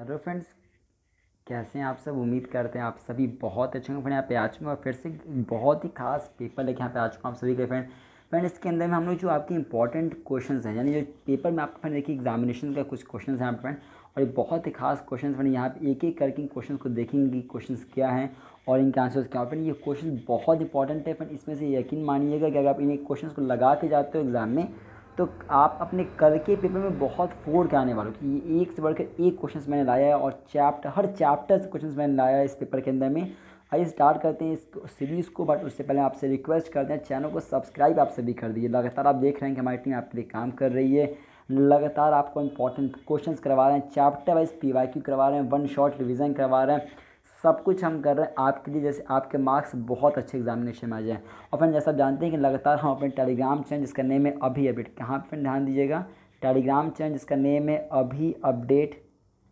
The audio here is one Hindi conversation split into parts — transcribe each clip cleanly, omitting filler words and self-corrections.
हेलो फ्रेंड्स, कैसे हैं आप सब। उम्मीद करते हैं आप सभी बहुत अच्छे होंगे। फ्रेंड यहाँ पे आ चुके हैं और फिर से बहुत ही खास पेपर लेके यहाँ पे आ चुका हूँ आप सभी के फ्रेंड इसके अंदर में हम लोग जो आपके इंपॉर्टेंट क्वेश्चंस हैं, यानी जो पेपर में आपका फ्रेंड देखिए एग्जामिनेशन का कुछ क्वेश्चंस हैं यहाँ पे फ्रेंड, और ये बहुत ही खास क्वेश्चंस फ्रेंड। यहाँ पे एक एक करके क्वेश्चन को देखेंगे क्वेश्चंस क्या हैं और इनके आंसर्स क्या हैं। फ्रेंड ये क्वेश्चन बहुत इंपॉर्टेंट है फ्रेंड, इसमें से यकीन मानिएगा कि अगर आप इन क्वेश्चन को लगा के जाते हो एग्जाम में तो आप अपने कल के पेपर में बहुत फोड़ के आने वाले हो कि ये एक से बढ़कर एक क्वेश्चंस मैंने लाया है और हर चैप्टर से क्वेश्चंस मैंने लाया है इस पेपर के अंदर में। आइए स्टार्ट करते हैं इस सीरीज़ को, बट उससे पहले आपसे रिक्वेस्ट करते हैं चैनल को सब्सक्राइब आप सभी कर दीजिए। लगातार आप देख रहे हैं कि हमारी टीम आपके लिए काम कर रही है, लगातार आपको इंपॉर्टेंट क्वेश्चंस करवा रहे हैं, चैप्टर वाइज PYQ करवा रहे हैं, वन शॉट रिविज़न करवा रहे हैं, सब कुछ हम कर रहे हैं आपके लिए, जैसे आपके मार्क्स बहुत अच्छे एग्जामिनेशन में आ जाए। और फ्रेंड जैसा आप जानते हैं कि लगातार हम अपने टेलीग्राम चैनल जिसका नेम है अभी अपडेट, कहाँ पर फ्रेंड ध्यान दीजिएगा, टेलीग्राम चैनल जिसका नेम है अभी अपडेट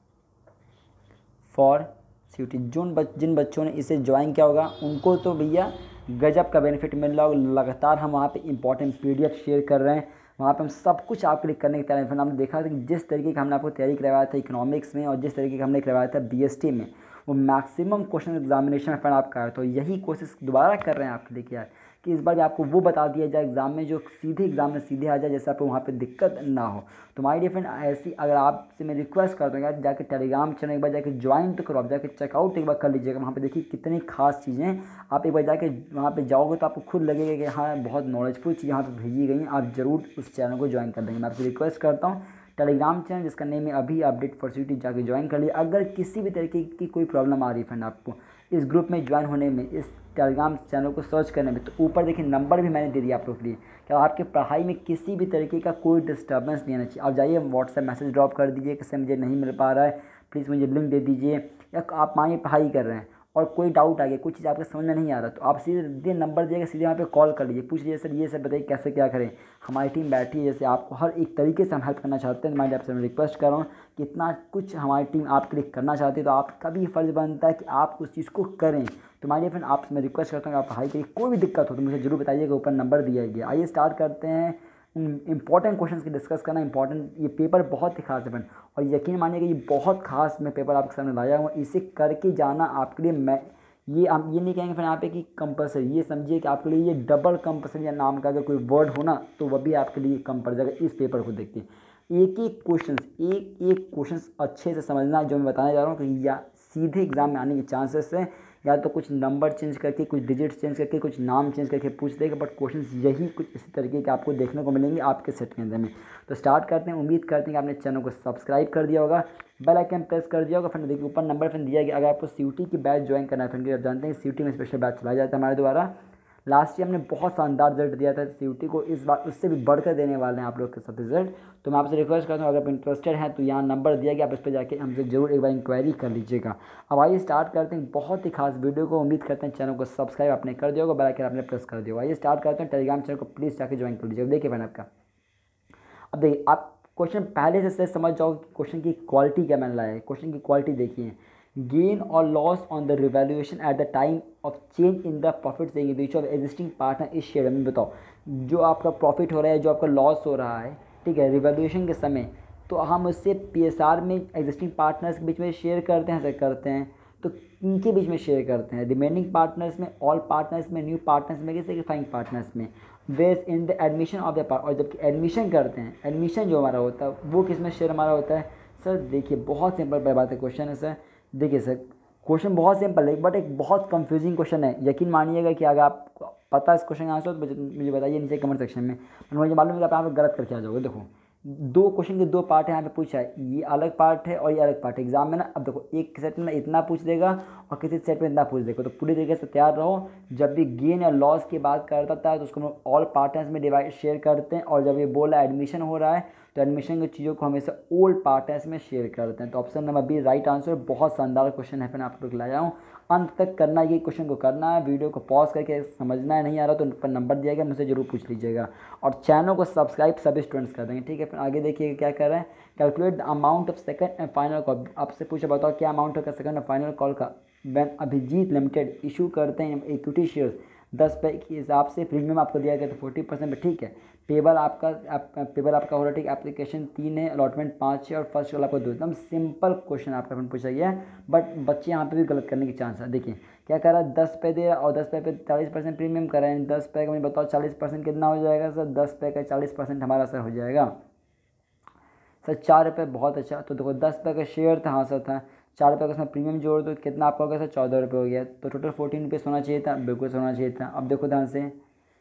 फॉर CUT। जिन बच्चों ने इसे ज्वाइन किया होगा उनको तो भैया गजब का बेनिफिट मिल रहा होगा। लगातार हम वहाँ पे इंपॉर्टेंट PDF शेयर कर रहे हैं, वहाँ पे हम सब कुछ आपके लिए करने की तैयारी हैं। हमने देखा था कि जिस तरीके का हमने आपको तैयारी करवाया था इकोनॉमिक्स में और जिस तरीके का हमने करवाया था BST में, वो मैक्सिमम क्वेश्चन एग्जामिनेशन में फ्रेंड आपका है। तो यही कोशिश दोबारा कर रहे हैं आपके लिए यार कि इस बार भी आपको वो बता दिया जाए एग्जाम में जो सीधे एग्जाम में सीधे आ जाए, जैसे आपको वहाँ पे दिक्कत ना हो। तो माय डियर फ्रेंड ऐसी अगर आपसे मैं रिक्वेस्ट करता हूँ यार, जाकर टेलीग्राम चैनल एक बार जाकर ज्वाइन तो करो, आप जाकर चेकआउट एक बार कर लीजिएगा। वहाँ पे देखिए कितनी खास चीज़ें आप एक बार जाके वहाँ पे जाओगे तो आपको खुद लगेगा कि हाँ बहुत नॉलेजफुल चीज़ यहाँ पे भेजी गई हैं। आप ज़रूर उस चैनल को ज्वाइन कर देंगे। मैं आपसे रिक्वेस्ट करता हूँ टेलीग्राम चैनल जिसका नेम है अभी अपडेट फॉर CUT जाके ज्वाइन कर लिए। अगर किसी भी तरीके की कोई प्रॉब्लम आ रही है फ्रेंड आपको इस ग्रुप में ज्वाइन होने में, इस टेलीग्राम चैनल को सर्च करने में, तो ऊपर देखिए नंबर भी मैंने दे दिया आप लोग के लिए कि आपके पढ़ाई में किसी भी तरीके का कोई डिस्टर्बेंस नहीं आना चाहिए। आप जाइए व्हाट्सएप मैसेज ड्रॉप कर दीजिए कि सर मुझे नहीं मिल पा रहा है, प्लीज़ मुझे लिंक दे दीजिए। या आप मानिए पढ़ाई कर रहे हैं और कोई डाउट आ गया, कुछ चीज़ आपको समझ में नहीं आ रहा, तो आप सीधे नंबर दिएगा, सीधे यहाँ पे कॉल कर लीजिए, पूछ लीजिए सर ये सर बताइए कैसे क्या करें। हमारी टीम बैठी है, जैसे आपको हर एक तरीके से हम हेल्प करना चाहते हैं। मैं आपसे रिक्वेस्ट कर रहा हूँ कि इतना कुछ हमारी टीम आपके लिए करना चाहती है, तो आपका भी फर्ज बनता है कि आप उस चीज़ को करें। तो मानिए फ्रेंड आपसे मैं रिक्वेस्ट करता हूँ कि आप पढ़ाई के लिए कोई भी दिक्कत हो तो मुझे जरूर बताइएगा, ऊपर नंबर दिया गया। आइए स्टार्ट करते हैं इंपॉर्टेंट क्वेश्चंस की डिस्कस करना। इंपॉर्टेंट ये पेपर बहुत ही खास है फ्रेंड, और यकीन मानिए कि ये बहुत खास मैं पेपर आपके सामने लाया हूँ। इसे करके जाना आपके लिए, मैं ये हम ये नहीं कहेंगे फिर यहाँ पे कि कंपलसरी, ये समझिए कि आपके लिए ये डबल कंपलसरी या नाम का अगर कोई वर्ड हो ना तो वह भी आपके लिए कम पड़ जाएगा इस पेपर को देख के। एक एक क्वेश्चंस अच्छे से समझना जो मैं बताने जा रहा हूँ कि या सीधे एग्जाम में आने के चांसेस हैं, या तो कुछ नंबर चेंज करके, कुछ डिजिट्स चेंज करके, कुछ नाम चेंज करके पूछ देगा, बट क्वेश्चंस यही कुछ इसी तरीके के आपको देखने को मिलेंगे आपके सेट के अंदर में। तो स्टार्ट करते हैं। उम्मीद करते हैं कि आपने चैनल को सब्सक्राइब कर दिया होगा, बेल आइकन प्रेस कर दिया होगा। फ्रेंड देखिए ऊपर नंबर फ्रेंड दिया गया, अगर आपको CUT की बैच ज्वाइन करना है फ्रेंड, आप जानते हैं CUT में स्पेशल बैच चलाया जाता है हमारे द्वारा। लास्ट ईयर हमने बहुत शानदार रिजल्ट दिया था CUT को, इस बार उससे भी बढ़कर देने वाले हैं आप लोग के साथ रिजल्ट। तो मैं आपसे रिक्वेस्ट करता हूँ अगर आप इंटरेस्टेड हैं तो यहाँ नंबर दिया गया, आप इस पर जाके हमसे जरूर एक बार इंक्वायरी कर लीजिएगा। अब आइए स्टार्ट करते हैं बहुत ही खास वीडियो को। उम्मीद करते हैं चैनल को सब्सक्राइब आपने कर दिया होगा, बेल आइकन आपने प्रेस कर दिया होगा। आइए स्टार्ट करते हैं। टेलीग्राम चैनल को प्लीज़ जाके ज्वाइन कर लीजिएगा। देखिए मैंने आपका, अब देखिए आप क्वेश्चन पहले से समझ जाओ क्वेश्चन की क्वालिटी क्या मैंने लाया है। क्वेश्चन की क्वालिटी देखिए, गेन और loss on the revaluation at the time of change in the profit saying which of existing partner इस शेयर में। बताओ जो आपका प्रॉफिट हो रहा है, जो आपका लॉस हो रहा है, ठीक है, रिवैल्यूएशन के समय, तो हम उससे PSR में एग्जिस्टिंग पार्टनर्स के बीच में शेयर करते हैं, करते हैं तो इनके बीच में शेयर करते हैं, रिमेनिंग पार्टनर्स में, ऑल पार्टनर्स में, न्यू पार्टनर्स में, सेक्रीफाइंग पार्टनर्स में, ways in the admission of the part. और जबकि एडमिशन करते हैं, एडमिशन जो हमारा होता है वो किस में शेयर हमारा होता है। सर देखिए बहुत सिंपल बात है क्वेश्चन है सर। देखिए सर क्वेश्चन बहुत सिंपल है, बट एक बहुत कंफ्यूजिंग क्वेश्चन है। यकीन मानिएगा कि अगर आपको पता है इस क्वेश्चन का आंसर तो मुझे बताइए नीचे कमेंट सेक्शन में, मुझे मालूम है कि आप यहाँ पे गलत करके आ जाओगे। देखो दो क्वेश्चन के दो पार्ट है, यहाँ पे पूछा है, ये अलग पार्ट है और ये अलग पार्ट है एग्जाम में ना। अब देखो एक सेट में इतना पूछ देगा और किसी सेट में इतना पूछ देगा, तो पूरी तरीके से तैयार रहो। जब भी गेन या लॉस की बात करता है तो उसको हम ऑल पार्टनर्स में डिवाइड शेयर करते हैं, और जब ये बोला एडमिशन हो रहा है तो एडमिशन की चीज़ों को हमेशा ओल्ड पार्टनर्स में शेयर करते हैं। तो option number B right answer. बहुत शानदार क्वेश्चन है, फिर आप लोग लाया हूँ, अंत तक करना है, ये क्वेश्चन को करना है, वीडियो को पॉज करके समझना है, नहीं आ रहा तो ऊपर नंबर दिया गया, मुझसे जरूर पूछ लीजिएगा। और चैनल को सब्सक्राइब सभी स्टूडेंट्स कर देंगे, ठीक है। फिर आगे देखिए क्या कर रहे हैं, calculate the amount of second and final call. आपसे पूछा बताओ क्या अमाउंट होगा सेकंड और फाइनल कॉल का व्हेन अभिजीत लिमिटेड इशू करते हैं इक्विटी शेयर्स 10 पे के हिसाब से प्रीमियम आपको दिया गया तो 40% पे, ठीक है। पेबल आपका हो रहा है, ठीक। एप्लीकेशन 3 है, अलॉटमेंट 5 है और फर्स्ट वाला आपको 2। एकदम सिंपल क्वेश्चन आपका फिर पूछा गया है, बट बच्चे यहाँ पे भी गलत करने की चांस है। देखिए क्या कर रहा है, 10 पे दे रहा और 10 पे 40% प्रीमियम कर रहे हैं। 10 पे का मुझे बताओ 40% कितना हो जाएगा सर? 10 पे का 40% हमारा सर हो जाएगा सर 4 रुपये। बहुत अच्छा। तो देखो 10 रुपये का शेयर था, हाँ सर था। 4 रुपये का उसमें प्रीमियम जोड़ दो, कितना आपका हो गया सर? 14 रुपये हो गया। तो टोटल 14 रुपीज़ होना चाहिए था, बिल्कुल होना चाहिए था। अब देखो ध्यान से,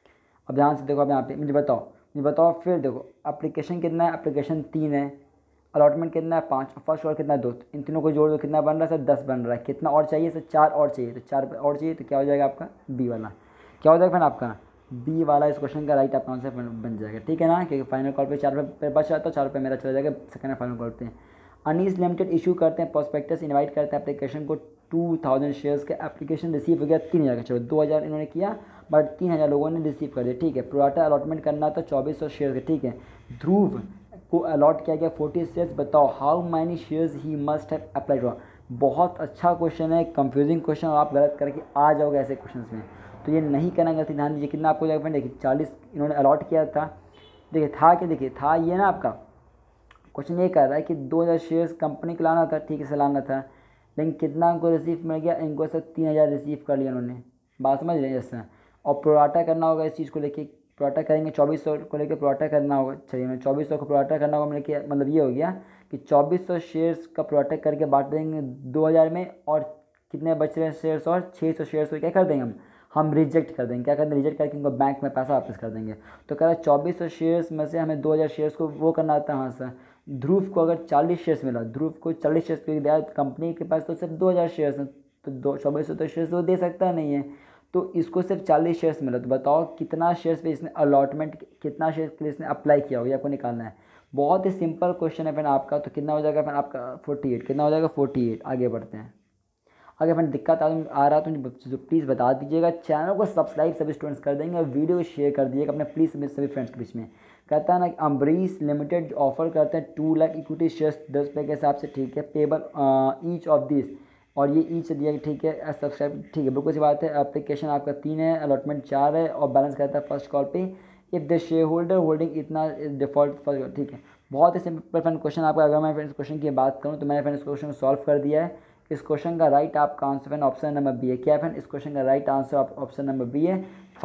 अब ध्यान से देखो, अब यहाँ पे मुझे बताओ फिर देखो एप्लीकेशन कितना है? एप्लीकेशन 3 है, अलॉटमेंट कितना है? 5, फर्स्ट और कितना है? 2। इन तीनों को जोड़ दो, कितना बन रहा है सर? 10 बन रहा है। कितना और चाहिए सर? 4 और चाहिए। तो 4 और चाहिए तो क्या हो जाएगा आपका? बी वाला। क्या हो जाएगा फिर आपका? बी वाला इस क्वेश्चन का राइट आपका आंसर बन जाएगा, ठीक है ना। क्योंकि फाइनल कॉल पे 4 रुपये बच रहा था, 4 रुपये मेरा चला जाएगा सेकंड फाइनल कॉल पे। अनीस लिमिटेड इशू करते हैं प्रोस्पेक्टस, इनवाइट करते हैं एप्लीकेशन को 2000 शेयर्स के। एप्लीकेशन रिसीव हो गया 3000 का, चलो 2000 इन्होंने किया बट 3000 लोगों ने रिसीव कर दिया, ठीक है। प्रोराटा अलॉटमेंट करना था 2400 शेयर का, ठीक है। ध्रुव को अलॉट किया गया 40 शेयर्स। बताओ how many shares he must have applied for. बहुत अच्छा क्वेश्चन है, कंफ्यूजिंग क्वेश्चन, और आप गलत करके आ जाओगे ऐसे क्वेश्चन में, तो ये नहीं करना गलती। ध्यान दीजिए कितना आपको जाएगा। देखिए 40 इन्होंने अलॉट किया था। देखिए था कि, देखिए था ये ना आपका क्वेश्चन ये कर रहा है कि 2000 शेयर्स कंपनी को लाना था, ठीक है, से लाना था। लेकिन कितना इनको रिसीव मिल गया? इनको सर 3000 रिसीव कर लिया उन्होंने। बात समझ रहे हैं जैसा। और प्रोराटा करना होगा इस चीज़ को लेके, प्रोराटा करेंगे 2400 को लेकर प्रोराटा करना होगा। चलिए मैं 2400 को प्रोराटा करना होगा, मतलब ये हो गया कि 2400 शेयर्स का प्रोराटा करके बांट देंगे 2000 में, और कितने बच रहे हैं शेयर्स? और 600 शेयर्स को क्या कर देंगे हम रिजेक्ट कर देंगे। क्या करते हैं? रिजेक्ट करके इनको बैंक में पैसा वापस कर देंगे। तो कह रहा है 2400 शेयर्स में से हमें 2000 शेयर्स को वो करना आता है। हाँ सर, ध्रुव को अगर 40 शेयर्स मिला, ध्रुव को 40 शेयर्स दिया, कंपनी के पास तो सिर्फ 2000 शेयर्स हैं, तो 2400 तो शेयर्स वो दे सकता नहीं है, तो इसको सिर्फ 40 शेयर्स मिला। तो बताओ कितना शेयर्स पे इसने अलॉटमेंट, कितना शेयर्स के लिए इसने अप्लाई किया होगा, आपको निकालना है। बहुत ही सिंपल क्वेश्चन है फ्रेंड आपका। तो कितना हो जाएगा फ्रेंड आपका? 48। कितना हो जाएगा? 48। आगे बढ़ते हैं। अगर फ्रेंड दिक्कत आ रहा तो प्लीज़ बता दीजिएगा। चैनल को सब्सक्राइब सभी स्टूडेंट्स कर देंगे और वीडियो को शेयर कर दीजिएगा अपने प्लीज़ सभी फ्रेंड्स के बीच में। कहता है ना कि अम्बरीश लिमिटेड ऑफर करते हैं 2 लाख इक्विटी शेयर्स 10 रुपये के हिसाब से, ठीक है। पेबल ईच ऑफ दिस, और ये ईच दिया, ठीक है। सब्सक्राइब, ठीक है, बिल्कुल सी बात है। एप्लीकेशन आपका 3 है, अलॉटमेंट 4 है, और बैलेंस कहता है फर्स्ट कॉल पे if the share holder holding इतना डिफॉल्ट फर्स्ट, ठीक है। बहुत ही सिंपल फ्रेंड क्वेश्चन आपका। अगर मैं फ्रेंड्स क्वेश्चन की बात करूँ तो मैंने फ्रेंड्स क्वेश्चन को सॉल्व कर दिया है। इस क्वेश्चन का राइट आपका answer friend option number B है। क्या फ्रेंड? इस क्वेश्चन का right answer option number B है।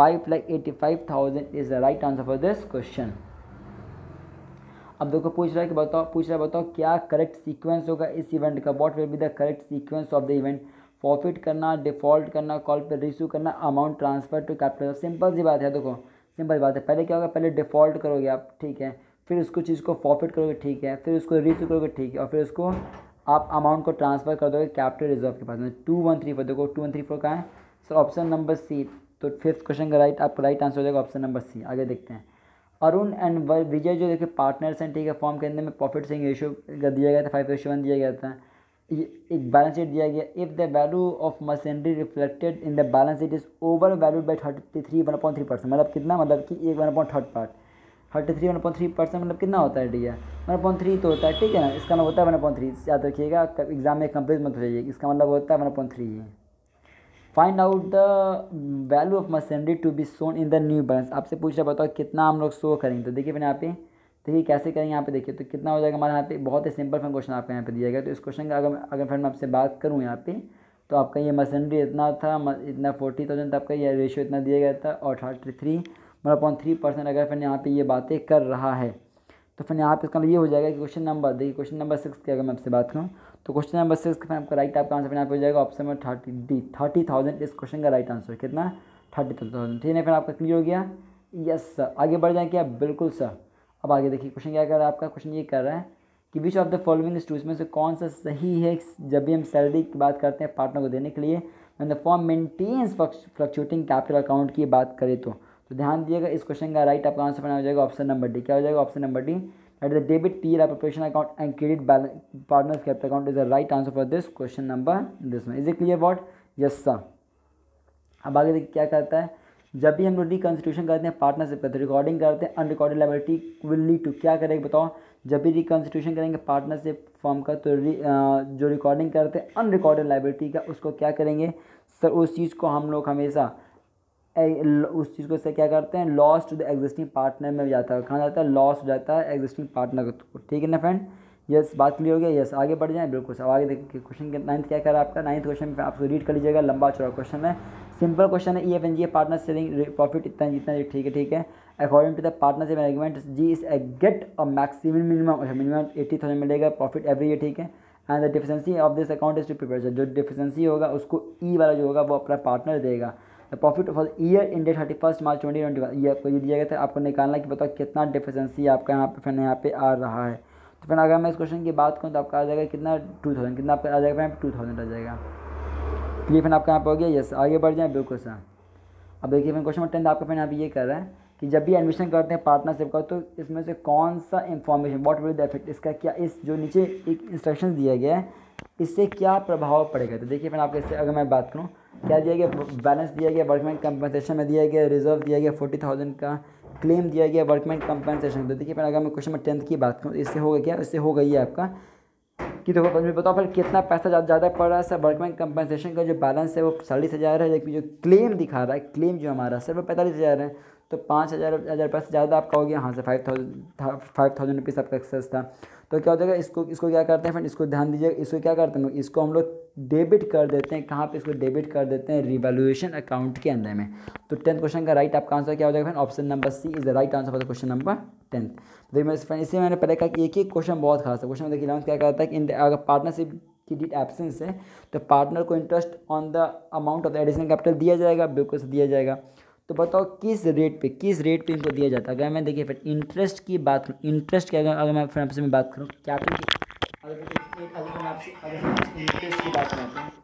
5,85,000 is the right answer for this question. अब देखो पूछ रहा है बताओ क्या करेक्ट सीक्वेंस होगा इस इवेंट का? What will be the correct sequence of the event? Forfeit करना, डिफॉल्ट करना, कॉल पे रिसीव करना, amount transfer to capital. Simple सी बात है, देखो सिंपल बात है। पहले क्या होगा? पहले डिफॉल्ट करोगे आप, ठीक है, फिर उसको चीज़ को फॉरफिट करोगे, ठीक है, फिर उसको रिसीव करोगे, ठीक है, और फिर उसको आप अमाउंट को ट्रांसफ़र कर दोगे कैपिटल रिजर्व के पास में। 2134 देखो 2134 कहाँ है सर? ऑप्शन नंबर सी। तो फिफ्थ क्वेश्चन का आपका राइट आंसर हो जाएगा ऑप्शन नंबर सी। आगे देखते हैं। अरुण एंड विजय जो देखिए पार्टनर्स हैं, ठीक है। फॉर्म के अंदर में प्रॉफिट शेयरिंग रेशियो दिया गया था 5:1 दिया गया था। एक बैलेंस शीट दिया गया। If the value of machinery reflected in the balance sheet is over valued by 33.3%, मतलब कितना? मतलब कि 1/3 पार्ट 33.3% मतलब कितना होता है? डी है 1/3 तो होता है, ठीक है ना। इसका मतलब होता है 1/3, याद रखिएगा, एग्जाम में कंप्लीट मत हो जाइए। इसका मतलब होता है 1/3 है। Find out the value of machinery to be shown in the new balance. आपसे पूछ रहा बताओ कितना हम लोग शो करेंगे। तो देखिए मैंने यहाँ पे, देखिए कैसे करेंगे यहाँ पे, देखिए तो कितना हो जाएगा हमारे यहाँ पे। बहुत ही सिंपल फ्रेंड क्वेश्चन आपको यहाँ पे दिया गया। तो इस क्वेश्चन का अगर फ्रेंड मैं आपसे बात करूँ यहाँ पे, तो आपका ये मशीनरी इतना था, इतना 40,000 था आपका, ये रेशियो इतना दिया गया था, और 33.3% अगर फ्रेंड यहाँ पे ये बातें कर रहा है, तो फिर यहाँ पे इसका ये हो जाएगा कि क्वेश्चन नंबर, देखिए क्वेश्चन नंबर 6 की अगर मैं आपसे बात करूँ, तो क्वेश्चन नंबर 6 का आपका राइट आपका आंसर यहाँ पे हो जाएगा ऑप्शन में 30,000 इस क्वेश्चन का राइट आंसर। कितना? 30,000, ठीक है। फिर आपका क्लियर हो गया? Yes sir. आगे बढ़ जाए क्या? बिल्कुल सर। अब आगे देखिए क्वेश्चन क्या कर रहा है आपका। क्वेश्चन ये कर रहा है कि which of the following tools में से कौन सा सही है जब भी हम सैलरी की बात करते हैं पार्टनर को देने के लिए, when the form maintains fluctuating capital account की बात करें तो ध्यान दिएगा इस क्वेश्चन का राइट आपका आंसर बना हो जाएगा ऑप्शन नंबर डी। क्या हो जाएगा? Option number D, that is the debit PL preparation account and credit balance partners capital account is the right answer for this question number this में। Is it clear? What? Yes sir. अब आगे देखिए क्या करता है, जब भी हम लोग रिकन्स्टिट्यूशन करते हैं पार्टनरशिप करते हैं, रिकॉर्डिंग करते हैं, unrecorded liability will lead to, क्या करेगा बताओ? जब भी रिकन्स्टिट्यूशन करेंगे पार्टनरशिप फॉर्म का, तो जो रिकॉर्डिंग करते हैं अनरिकॉर्डेड लायबिलिटी का, उसको क्या करेंगे सर? उस चीज़ को हम लोग हमेशा उस चीज़ को से क्या करते हैं, loss to the existing partner में जाता है, कहाँ जाता है, लॉस हो जाता है एग्जिस्टिंग पार्टनर को। ठीक है ना फ्रेंड, यस बात क्लियर हो गया। यस आगे बढ़ जाएं, बिल्कुल। अब आगे देखिए क्वेश्चन के नाइन्थ क्या करा आपका, नाइन्थ क्वेश्चन में आपको रीड कर लीजिएगा, लंबा चौड़ा क्वेश्चन है, सिंपल क्वेश्चन है। EFNG पार्टनर सेलिंग प्रॉफिट इतना जितना, ठीक है ठीक है। According to the partnership agreement G is get a maximum minimum 80,000 मिलेगा प्रॉफिट एवरी ईयर, ठीक है। And the deficiency of this account is to prepare, जो डिफिशेंसी होगा उसको ई वाला जो होगा वो अपना पार्टनर देगा। The profit for year ended 31 March 2021, ये आपको ये दिया गया था, आपको निकालना कि बताओ कितना डिफिशेंसी आपका यहाँ पे आ रहा है। तो फिर अगर मैं इस क्वेश्चन की बात करूँ तो आपका आ जाएगा कितना, 2000, कितना आपका आ जाएगा यहाँ पे 2000 आ जाएगा। क्लियर फिर आपका यहाँ पे हो गया। यस आगे बढ़ जाए, बिल्कुल सर। अब देखिए फिर क्वेश्चन नंबर 10 आपका फिर यहाँ पे ये कर रहा है कि जब भी एडमिशन करते हैं पार्टनरशिप का तो इसमें से कौन सा information, what will the effect, इसका क्या, इस जो नीचे एक इंस्ट्रक्शन दिया गया है इससे क्या प्रभाव पड़ेगा। तो देखिए फिर आपके इससे अगर मैं बात करूँ क्या दिया गया, बैलेंस दिया गया, वर्कमैन कंपनसेशन में दिया गया, रिजर्व दिया गया 40,000 का, क्लेम दिया गया वर्कमैन कंपनसेशन। तो देखिए फिर अगर मैं क्वेश्चन नंबर 10 की बात करूँ इससे होगा क्या, इससे हो गई है आपका कि देखो मुझे बताओ फिर कितना पैसा ज़्यादा पड़ रहा है सर। वर्कमैन कंपनसेशन का जो बैलेंस है वो 40,000 है, लेकिन जो क्लेम दिखा रहा है, क्लेम जो हमारा सर वो 45,000 है, तो 5,000 पैसा ज़्यादा आपका हो गया। हाँ से 5,000 रुपीज़ आपका एक्सेस था। तो क्या हो जाएगा, इसको क्या करते हैं फ्रेंड, इसको ध्यान दीजिए, इसको क्या करते हैं, इसको हम लोग डेबिट कर देते हैं, कहाँ पे, इसको डेबिट कर देते हैं रिवैल्यूएशन अकाउंट के अंदर में। तो 10th क्वेश्चन का राइट आपका आंसर क्या हो जाएगा friend, option number C is the right answer for the question number 10th। देखिए मैं फ्रेंड इसी मैंने पहले कहा कि एक ही क्वेश्चन बहुत खास है। क्वेश्चन देखिए 11th क्या कहता है कि अगर पार्टनरशिप की डीड एब्सेंस है तो पार्टनर को interest on the amount of the additional capital दिया जाएगा, बिल्कुल से दिया जाएगा। तो बताओ किस रेट पे इनको दिया जाता है। अगर मैं देखिए फिर इंटरेस्ट की बात करूँ, इंटरेस्ट की अगर मैं फिर आपसे बात करूँ कैपिटल की, अगर मैं आपसे इंटरेस्ट की बात करते हैं,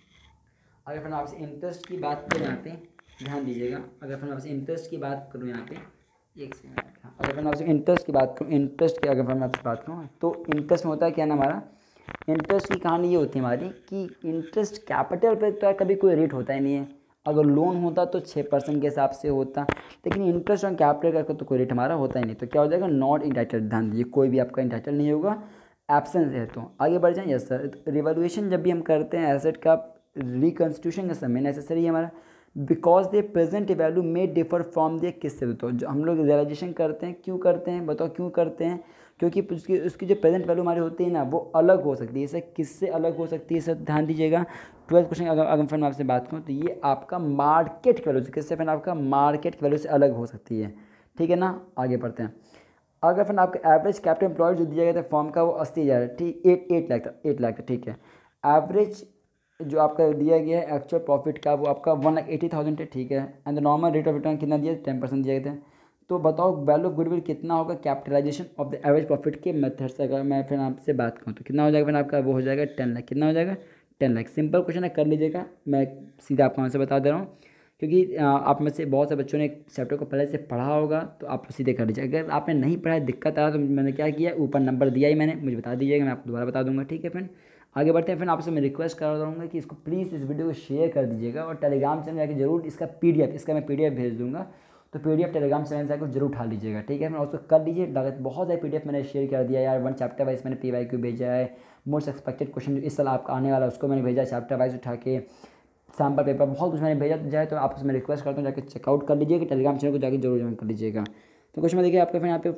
अगर फिर आपसे इंटरेस्ट की बात करें यहाँ पे ध्यान दीजिएगा, अगर फिर आपसे इंटरेस्ट की बात करूँ यहाँ पे एक सेकंड, हाँ अगर मैं आपसे इंटरेस्ट की बात करूँ, इंटरेस्ट की अगर मैं आपसे बात करूँ तो इंटरेस्ट में होता है क्या ना, हमारा इंटरेस्ट की कहानी ये होती है हमारी कि इंटरेस्ट कैपिटल पे तो कभी कोई रेट होता ही नहीं है। अगर लोन होता तो 6% के हिसाब से होता, लेकिन इंटरेस्ट ऑन कैपिटल का तो कोई रेट हमारा होता ही नहीं। तो क्या हो जाएगा, नॉट इंटाइटल्ड, ध्यान दीजिए कोई भी आपका इंटाइटल नहीं होगा, एब्सेंस है। तो आगे बढ़ जाए। यस सर, रिवैल्यूएशन जब भी हम करते हैं एसेट का रिकन्स्टिट्यूशन का समय नेसेसरी है हमारा, बिकॉज दे प्रेजेंट वैल्यू में डिफर फ्रॉम दे, किससे, तो जो हम लोग रियलाइजेशन करते हैं क्यों करते हैं, बताओ क्यों करते हैं, क्योंकि उसकी जो प्रेजेंट वैल्यू हमारी होती है ना वो अलग हो सकती है। इसे किससे अलग हो सकती है सर, ध्यान दीजिएगा। 12th क्वेश्चन अगर फिर मैं आपसे बात करूँ तो ये आपका मार्केट की वैल्यू से, किससे फिर आपका मार्केट की वैल्यू से अलग हो सकती है, ठीक है ना। आगे बढ़ते हैं। अगर फिर आपका एवरेज कैपिटल एम्प्लॉयड जो दिया गया था फॉर्म का वो 80,000, ठीक 8 लाख था, ठीक है। एवरेज जो आपका दिया गया है एक्चुअल प्रॉफिट का वो आपका 1,80,000 है, ठीक है। And the normal rate of return कितना दिया, 10% दिए गए थे। तो बताओ वैल्यू ऑफ गुडविल कितना होगा capitalization of the average profit के मेथड से। अगर मैं फिर आपसे बात करूँ तो कितना हो जाएगा फिर आपका, वो हो जाएगा 10 लाख। कितना हो जाएगा, 10 लाख। सिंपल क्वेश्चन है, कर लीजिएगा, मैं सीधा आपको आंसर बता दे रहा हूँ, क्योंकि आप में से बहुत से बच्चों ने चैप्टर को पहले से पढ़ा होगा तो आप सीधे कर लीजिए। अगर आपने नहीं पढ़ा है, दिक्कत आ रहा तो मैंने क्या किया, ऊपर नंबर दिया ही मैंने, मुझे बता दीजिएगा, मैं आपको दोबारा बता दूंगा, ठीक है फ्रेंड। आगे बढ़ते हैं। फिर आपसे मैं रिक्वेस्ट कर रहा हूँ कि इसको प्लीज़ इस वीडियो को शेयर कर दीजिएगा और टेलीग्राम चैनल जाकर जरूर इसका PDF, इसका मैं PDF भेज दूँगा, तो PDF टेलीग्राम चैनल से आकर जरूर उठा लीजिएगा, ठीक है। मैं उसको कर लीजिए, बहुत सारे PDF मैंने शेयर कर दिया यार, 1 चैप्टर वाइज मैंने PYQ भेजा है, मोस्ट एक्सपेक्टेड क्वेश्चन जो इस साल आपका आने वाला है उसको मैंने भेजा चैप्टर वाइज उठा के, सैम्पल पेपर बहुत कुछ मैंने भेजा जाए, तो आपसे मैं रिक्वेस्ट करता हूँ जाकर चेकआउट कर लीजिएगा, टेलीग्राम चैनल को जाकर जरूर ज्वाइन कर लीजिएगा। तो क्वेश्चन में देखिए आपके फिर यहाँ पे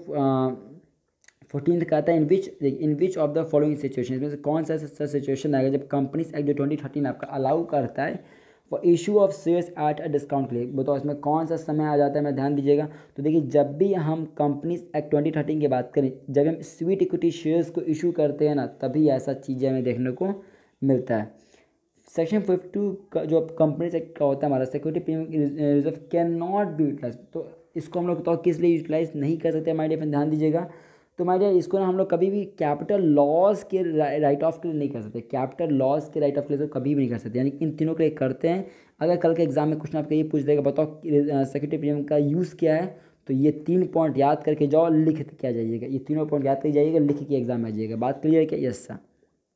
14th का आता है, in which of the following situation, इसमें से कौन सा सिचुएशन आएगा जब कंपनीज एक्ट जो 2013 आपका अलाउ करता है for issue of shares at a discount के लिए, बताओ इसमें कौन सा समय आ जाता है, मैं ध्यान दीजिएगा। तो देखिए जब भी हम कंपनीज एक्ट 2013 की बात करें, जब हम स्वीट इक्विटी शेयर्स को इशू करते हैं ना, तभी ऐसा चीज़ें हमें देखने को मिलता है। सेक्शन 52 का जो कंपनीज एक्ट का होता है हमारा, security premium reserve can not be utilise, तो इसको हम लोग बताओ किस लिए यूटिलाइज नहीं कर सकते हमारे डियर, ध्यान दीजिएगा। तो हमारे इसको ना हम लोग कभी भी कैपिटल लॉस के राइट ऑफ के लिए नहीं कर सकते, कैपिटल लॉस के राइट ऑफ के लिए तो कभी भी नहीं कर सकते, यानी इन तीनों के लिए करते हैं। अगर कल के एग्जाम में क्वेश्चन आपका ये पूछ देगा बताओ सिक्योरिटी प्रीमियम का यूज़ क्या है, तो ये 3 पॉइंट याद करके जाओ, लिख के आ जाइएगा, ये तीनों पॉइंट याद करके जाइएगा, लिख के एग्जाम में आ जाइएगा। बात क्लियर है क्या, yes sir.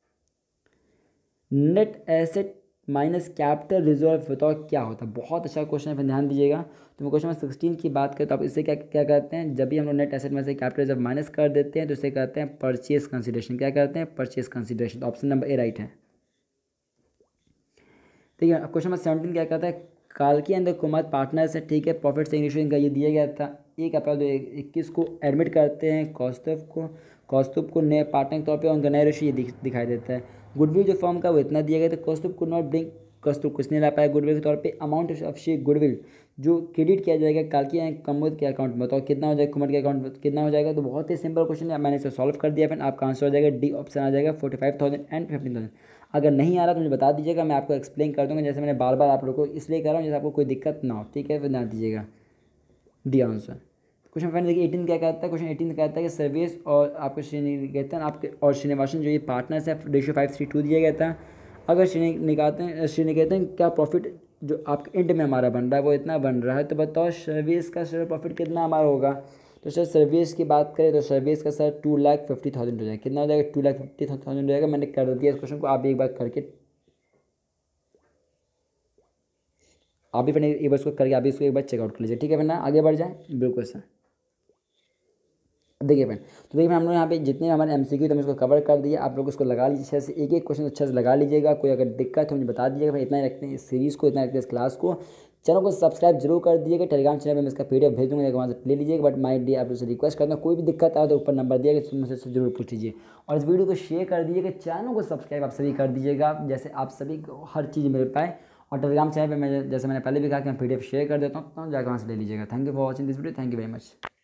Net asset minus capital reserve बताओ क्या होता है, बहुत अच्छा क्वेश्चन है, फिर ध्यान दीजिएगा। तो मैं क्वेश्चन नंबर 16 की बात करें तो आप इससे क्या क्या करते हैं, जब भी हम लोग नेट एसेट में से कैपिटल रिजर्व माइनस कर देते हैं तो इसे कहते हैं परचेज कंसिडरेशन। क्या करते हैं, परचेज कंसिडरेशन। तो ऑप्शन नंबर ए राइट है। ठीक है। क्वेश्चन नंबर 17 क्या कहता है, काल्की एंड द कुमार पार्टनर्स है, ठीक है। प्रॉफिट से इंग्लिश का ये दिया गया था 1 अप्रैल 2021 को एडमिट करते हैं कौस्तुभ को नए पार्टनर के तौर पे, उनका नया रेशियो ये दिखाई देता है। गुडविल जो फॉर्म का वो इतना दिया गया था। कौस्तुभ को नॉट ब्रिंग, कौस्तुभ कुछ नहीं ला पाया गुडविल के तौर पे। अमाउंट ऑफ शेयर गुडविल जो क्रेडिट किया जाएगा काल्की एंड कुमुद के अकाउंट में, बताओ कितना हो जाएगा, कुमार के अकाउंट में कितना हो जाएगा। तो बहुत ही सिंपल क्वेश्चन है, मैंने इसे सॉल्व कर दिया। फिर आपका आंसर हो जाएगा डी ऑप्शन आ जाएगा 45,000 एंड 15,000। अगर नहीं आ रहा तो मुझे बता दीजिएगा, मैं आपको एक्सप्लेन कर दूंगा। जैसे मैंने बार बार आप लोगों को इसलिए कर रहा हूँ जैसे आपको कोई दिक्कत ना हो, ठीक है। फिर ध्यान दीजिएगा डी आंसर। क्वेश्चन फाइनल देखिए 18 क्या कहता है। क्वेश्चन 18 कहता है कि सर्विस और आपको कहते हैं आपके और श्रीनिवासन जो ये पार्टनर्स है रेशियो 5:3 दिया गया था। अगर श्रीनि कहते हैं क्या प्रॉफिट जो आपके एंड में हमारा बन रहा है वो इतना बन रहा है, तो बताओ सर्विस का शेयर प्रॉफिट कितना हमारा होगा। तो सर सर्विस की बात करें तो सर्विस का सर 2,50,000 हो जाएगा। कितना हो जाएगा, 2,50,000 हो जाएगा। मैंने कर दिया इस क्वेश्चन को, आप भी एक बार करके आप भी फिर एक बार इसको करके आप भी इसको एक बार चेकआउट कर लीजिए, ठीक है। फिर ना आगे बढ़ जाए, बिल्कुल सर। देखिए फ्रेंड, तो देखिए हम लोग यहाँ पे जितने हमारे एमसीक्यू तो हम इसको कवर कर दिए। आप लोग इसको लगा लीजिए अच्छे से, एक एक क्वेश्चन अच्छे से लगा लीजिएगा। कोई अगर दिक्कत हो मुझे बता दीजिएगा। भाई इतना ही रखते हैं इस सीरीज़ को, इतना रखते हैं इस क्लास को। चैनल को सब्सक्राइब जरूर कर दीजिएगा। टेलीग्राम चैनल पर मैं इसका पीडीएफ भेज दूँगा, वहाँ से ले लीजिएगा। बट माई डी आप लोग से रिक्वेस्ट करता हूँ, कोई भी दिक्कत आए तो ऊपर नंबर दिया गया मुझसे जरूर पूछ लीजिए। और इस वीडियो को शेयर कर दीजिएगा, चैनल को सब्सक्राइब आप सभी कर दीजिएगा, जैसे आप सभी को हर चीज़ मिल पाए। और टेलीग्राम चैनल पर मैं जैसे मैंने पहले भी कहा कि मैं पीडीएफ शेयर कर देता हूँ, जाकर वहाँ से ले लीजिएगा। Thank you for watching this video, thank you very much.